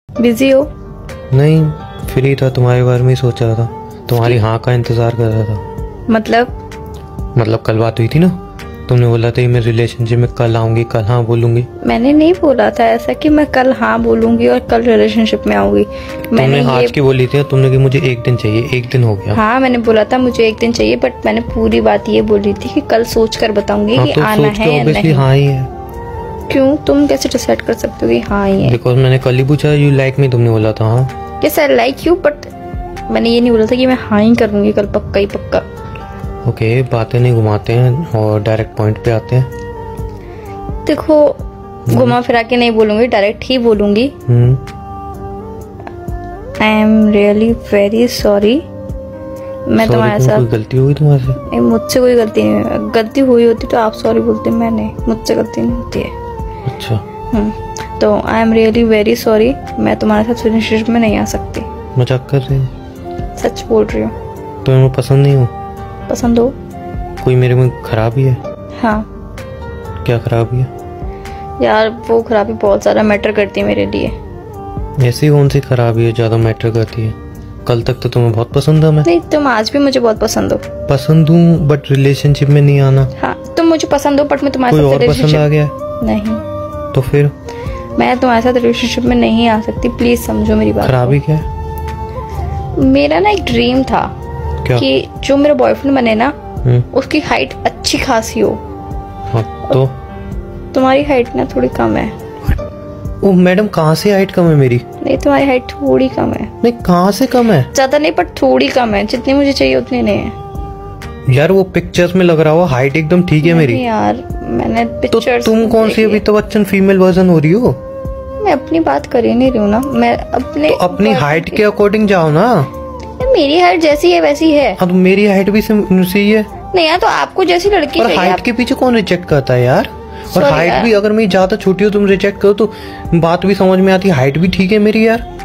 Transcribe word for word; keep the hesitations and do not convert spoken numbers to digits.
Busy हो? नहीं, free था, तुम्हारे बारे में ही सोच रहा था, तुम्हारी हाँ का इंतजार कर रहा था। मतलब मतलब कल बात हुई थी ना, तुमने बोला था मैं रिलेशनशिप में कल आऊंगी, कल हाँ बोलूंगी। मैंने नहीं बोला था ऐसा कि मैं कल हाँ बोलूंगी और कल रिलेशनशिप में आऊंगी। मैंने तुमने आज की बोली थी, तुमने कि मुझे एक दिन चाहिए, एक दिन हो गया। हाँ मैंने बोला था मुझे एक दिन चाहिए, बट मैंने पूरी बात ये बोली थी कि कल सोच कर बताऊंगी हाँ, कि तो आना है या नहीं। हाँ ही है। क्यों, तुम कैसे डिसाइड कर सकते हो कि हाँ ही है? बिकॉज मैंने कल ही पूछा यू लाइक मी, तुमने बोला था हाँ। Yes I like you, but मैंने ये नहीं बोला था कि मैं हाँ ही करूंगी कल, पक्का ही पक्का। ओके okay, बातें नहीं घुमाते हैं और डायरेक्ट पॉइंट पे आते हैं। देखो घुमा फिरा के नहीं बोलूंगी, डायरेक्ट ही बोलूंगी। I am really very sorry. मैं तुम्हारे साथ, कोई गलती हुई तुम्हारे से? नहीं, मुझसे कोई गलती नहीं। गलती हुई होती तो आप सॉरी बोलते, मैंने, मुझसे गलती नहीं होती है। अच्छा। हम्म तो I am really very sorry. मैं तुम्हारे साथ रिलेशनशिप में नहीं आ सकती। मजाक कर रही हो? सच बोल रही हूँ। तो मैं पसंद नहीं हूँ? पसंद हो? कोई मेरे में खराबी है? हाँ। क्या खराबी है? यार वो खराबी बहुत ज्यादा मैटर करती है मेरे लिए। ऐसी कौन सी खराबी है ज्यादा मैटर करती है? कल तक तो तुम्हें बहुत पसंद था मैं। नहीं, तुम आज भी मुझे बहुत पसंद हो। पसंद हूँ बट रिलेशनशिप में नहीं आना। हाँ तुम मुझे पसंद हो बट मैं तुम्हारे कोई साथ और पसंद आ गया? नहीं। तो फिर मैं तुम्हारे साथ रिलेशनशिप में नहीं आ सकती, प्लीज समझो मेरी बात। खराबी क्या है? मेरा ना एक ड्रीम था क्या? कि जो मेरा बॉयफ्रेंड बने ना उसकी हाइट अच्छी खासी हो। हाँ, तो तुम्हारी हाइट ना थोड़ी कम है। ओ मैडम, कहाँ से हाइट कम है मेरी? नहीं, तुम्हारी हाइट थोड़ी कम है। नहीं, कहाँ से कम है? ज्यादा नहीं पर थोड़ी कम है, जितनी मुझे चाहिए उतनी नहीं है। यार वो पिक्चर्स में लग रहा हुआ हाइट एकदम ठीक है मेरी। यार मैंने पिक्चर्स। तो तुम कौन सी अमिताभ बच्चन फीमेल वर्जन हो रही हो? मैं अपनी बात कर ही नहीं रही हूँ ना, मैं अपने तो अपनी हाइट के अकॉर्डिंग जाओ ना। मेरी हाइट जैसी है वैसी है। हाँ तो मेरी हाइट भी सही है। नहीं यार, तो आपको जैसी लड़की चाहिए। हाइट के पीछे कौन रिजेक्ट करता है यार? और हाइट भी अगर मेरी ज्यादा छोटी हो तुम रिजेक्ट करो तो बात भी समझ में आती है, हाइट भी ठीक है मेरी यार।